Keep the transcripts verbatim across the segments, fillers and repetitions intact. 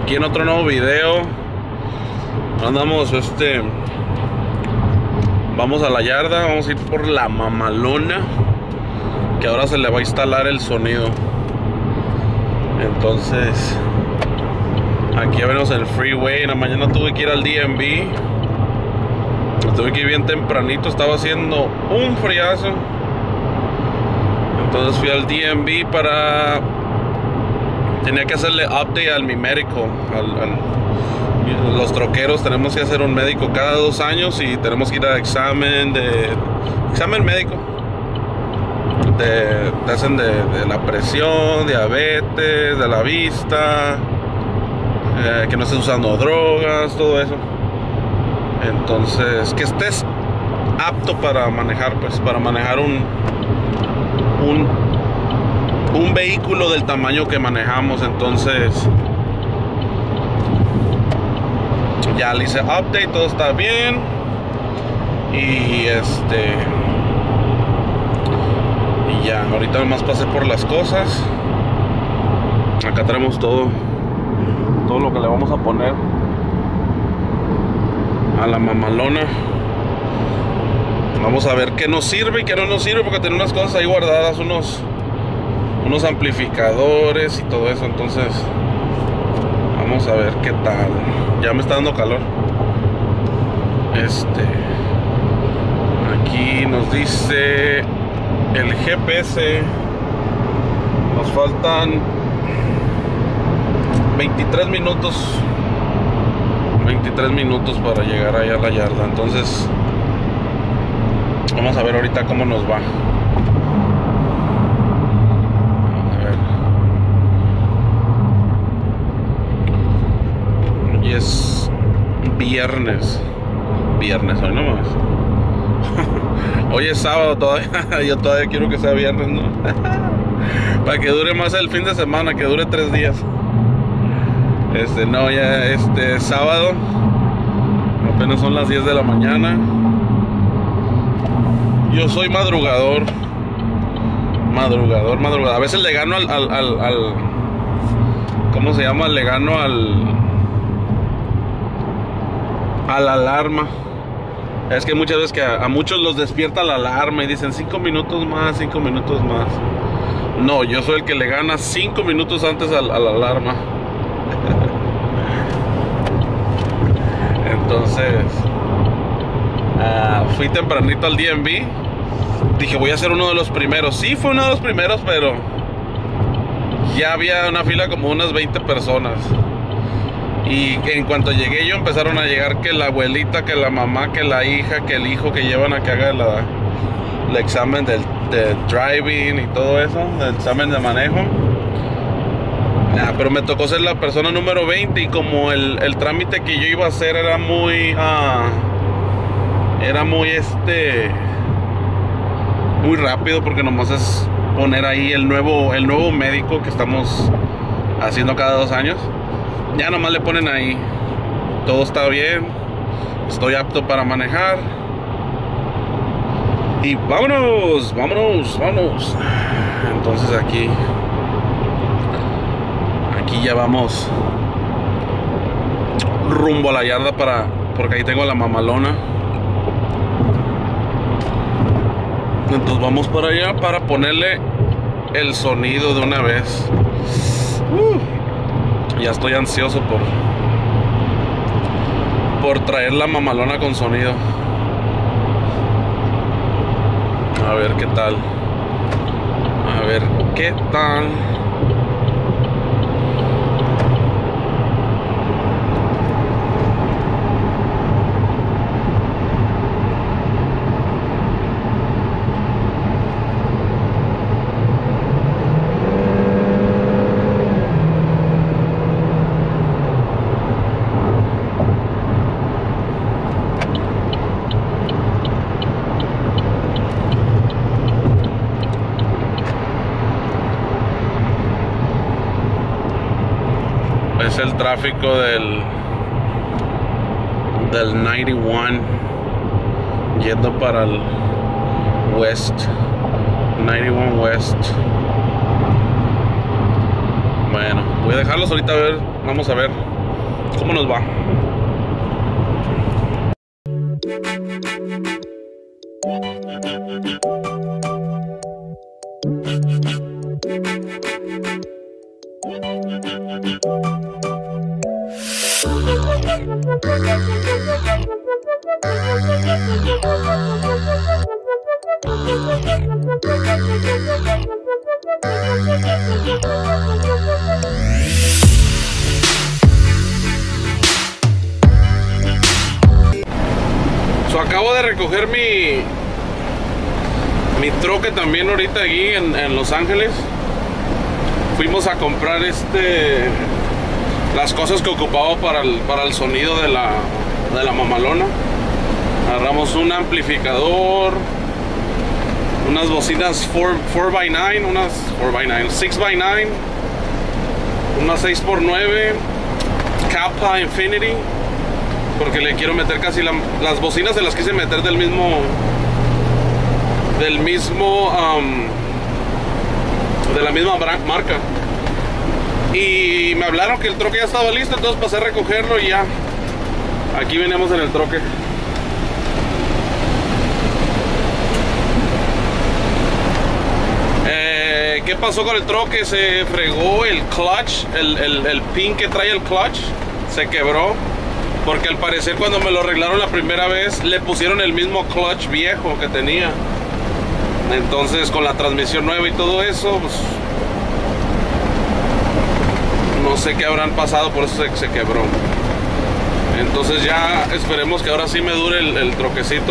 aquí en otro nuevo video. Andamos, este vamos a la yarda, vamos a ir por la mamalona, que ahora se le va a instalar el sonido. Entonces aquí ya venimos en el freeway. En la mañana tuve que ir al D M V. Tuve que ir bien tempranito, estaba haciendo un friazo. Entonces fui al D M V para... Tenía que hacerle update al mi médico, al, al... Los troqueros tenemos que hacer un médico cada dos años y tenemos que ir a examen de... Examen médico. Te, te hacen de, de la presión, diabetes, de la vista, eh, que no estés usando drogas, todo eso. Entonces, que estés apto para manejar, pues, para manejar un, un, un vehículo del tamaño que manejamos. Entonces, ya le hice update, todo está bien. Y este... Y ya, ahorita nomás pasé por las cosas. Acá tenemos todo, todo lo que le vamos a poner a la mamalona. Vamos a ver qué nos sirve y qué no nos sirve, porque tiene unas cosas ahí guardadas, unos unos amplificadores y todo eso. Entonces vamos a ver qué tal. Ya me está dando calor. Este aquí nos dice el G P S. Nos faltan veintitrés minutos veintitrés minutos para llegar ahí a la yarda. Entonces vamos a ver ahorita cómo nos va. A ver. Hoy es viernes. Viernes, hoy nomás. Hoy es sábado todavía. Yo todavía quiero que sea viernes, ¿no? Para que dure más el fin de semana, que dure tres días. Este, no, ya este sábado. Apenas son las diez de la mañana. Yo soy madrugador. Madrugador, madrugador. A veces le gano al, al, al, al ¿cómo se llama? Le gano al a la alarma. Es que muchas veces que a, a muchos los despierta la alarma y dicen cinco minutos más, cinco minutos más. No, yo soy el que le gana cinco minutos antes a, a la alarma. Entonces uh, fui tempranito al D M V. Dije, voy a ser uno de los primeros. Sí, fue uno de los primeros, pero ya había una fila como unas veinte personas. Y en cuanto llegué yo, empezaron a llegar que la abuelita, que la mamá, que la hija, que el hijo, que llevan a que haga la, el examen del, de driving y todo eso, el examen de manejo. Ah, pero me tocó ser la persona número veinte. Y como el, el trámite que yo iba a hacer era muy uh, Era muy este Muy rápido, porque nomás es poner ahí el nuevo El nuevo médico que estamos haciendo cada dos años. Ya nomás le ponen ahí, todo está bien, estoy apto para manejar. Y vámonos, vámonos, vámonos. Entonces aquí Aquí ya vamos rumbo a la yarda, para porque ahí tengo la mamalona. Entonces vamos para allá para ponerle el sonido de una vez. uh, Ya estoy ansioso por Por traer la mamalona con sonido. A ver qué tal. A ver qué tal. Es el tráfico del del noventa y uno yendo para el West, noventa y uno West. Bueno, voy a dejarlos ahorita a ver, vamos a ver cómo nos va. So, acabo de recoger mi mi troque también ahorita aquí en, en Los Ángeles. Fuimos a comprar este las cosas que ocupaba para el, para el sonido de la, de la mamalona. Agarramos un amplificador, unas bocinas cuatro by nueve, unas cuatro by nueve, seis by nueve, unas seis por nueve, Kappa Infinity, porque le quiero meter casi la, las bocinas se las quise meter del mismo del mismo um, de la misma marca. Y me hablaron que el troque ya estaba listo, entonces pasé a recogerlo y ya aquí venimos en el troque. eh, ¿Qué pasó con el troque? Se fregó el clutch, el, el, el pin que trae el clutch se quebró, porque al parecer cuando me lo arreglaron la primera vez le pusieron el mismo clutch viejo que tenía. Entonces con la transmisión nueva y todo eso, pues no sé qué habrán pasado, por eso se, se quebró. Entonces ya esperemos que ahora sí me dure el, el troquecito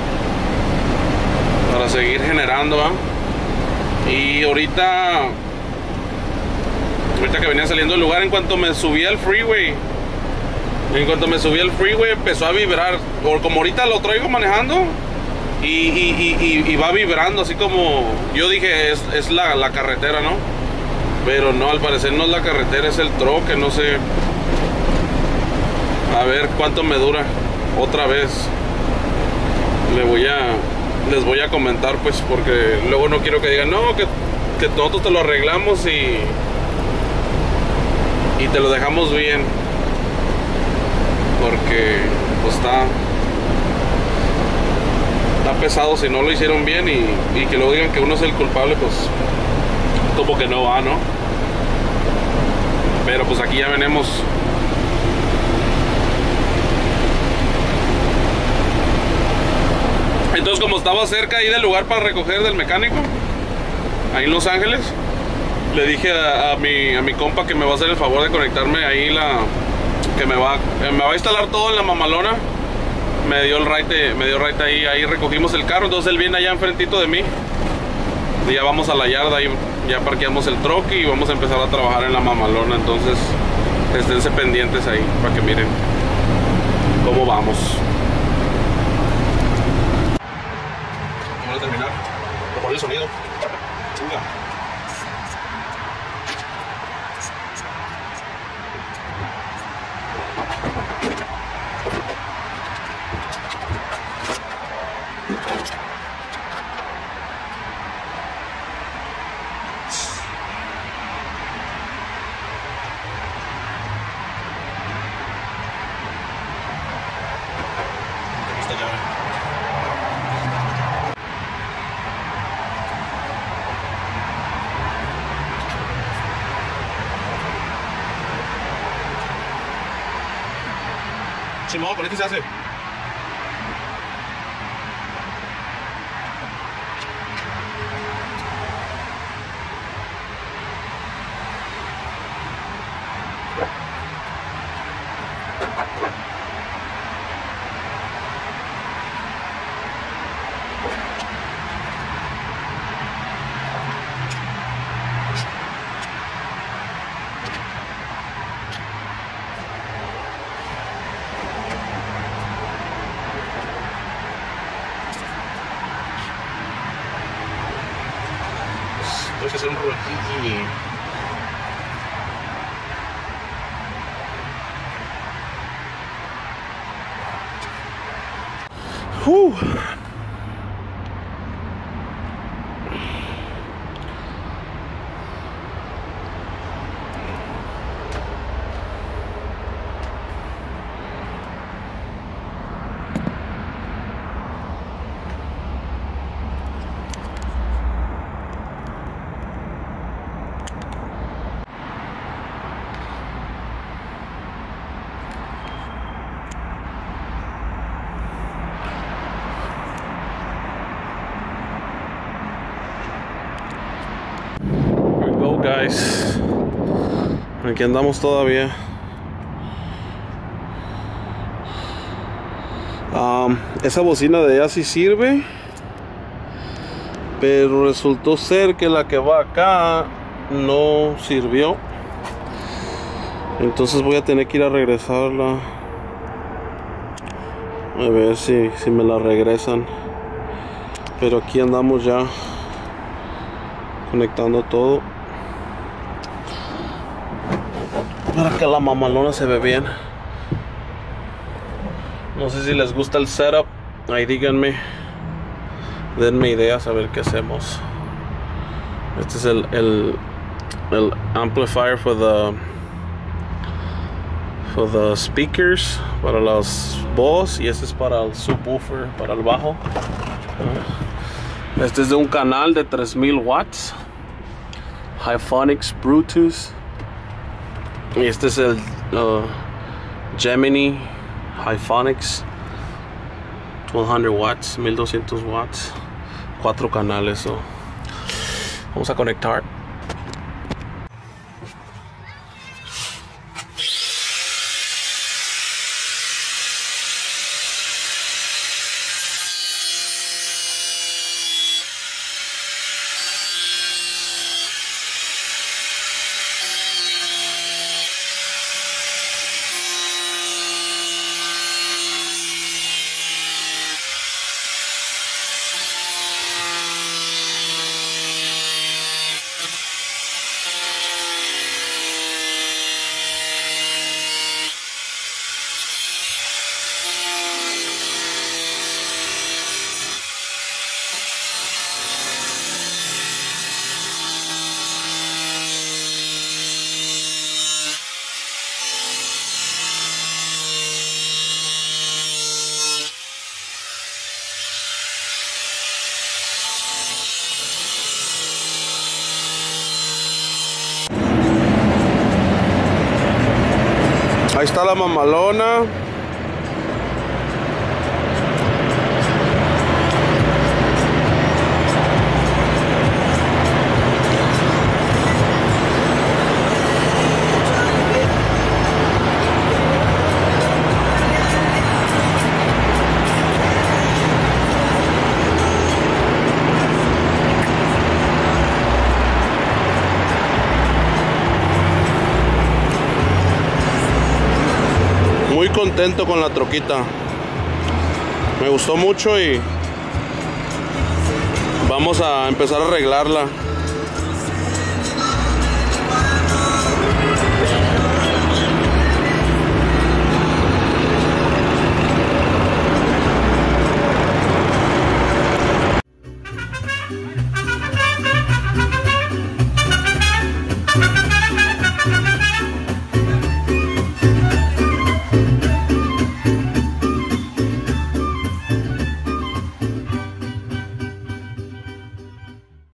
para seguir generando, ¿eh? Y ahorita Ahorita que venía saliendo del lugar, en cuanto me subí al freeway En cuanto me subí al freeway empezó a vibrar. Como ahorita lo traigo manejando Y, y, y, y va vibrando, así como yo dije, es, es la, la carretera, ¿no? Pero no, al parecer no es la carretera, es el troque, no sé. A ver cuánto me dura. Otra vez Le voy a les voy a comentar, pues, porque luego no quiero que digan, no, que, que nosotros te lo arreglamos y Y te lo dejamos bien, porque pues está Está pesado si no lo hicieron bien y, y que luego digan que uno es el culpable, pues como que no va, ¿no? Pero pues aquí ya venimos. Entonces, como estaba cerca ahí del lugar para recoger del mecánico, ahí en Los Ángeles, le dije a, a, mi, a mi compa que me va a hacer el favor de conectarme ahí la... que me va, me va a instalar todo en la mamalona. Me dio el right, me dio right ahí, ahí recogimos el carro, entonces él viene allá enfrentito de mí. Y ya vamos a la yarda, y ya parqueamos el troque y vamos a empezar a trabajar en la mamalona. Entonces, esténse pendientes ahí para que miren cómo vamos. Vamos a terminar de poner el sonido. Chinga. Simón, por aquí se hace. Tengo que hacer un rolling. Uh. up, guys? Aquí andamos todavía. Um, esa bocina de allá sí sirve, pero resultó ser que la que va acá no sirvió. Entonces voy a tener que ir a regresarla. A ver si, si me la regresan. Pero aquí andamos ya conectando todo para que la mamalona se ve bien. No sé si les gusta el setup. Ahí díganme, denme ideas a ver qué hacemos. Este es el, el, el amplifier for the for the speakers, para las voz, y este es para el subwoofer, para el bajo. Este es de un canal de tres mil watts, Hyphonics Bluetooth. Y este es el uh, Gemini Hyphonics twelve hundred watts, mil doscientos watts, cuatro canales. So vamos a conectar. Ahí está la mamalona. Muy contento con la troquita, me gustó mucho y vamos a empezar a arreglarla.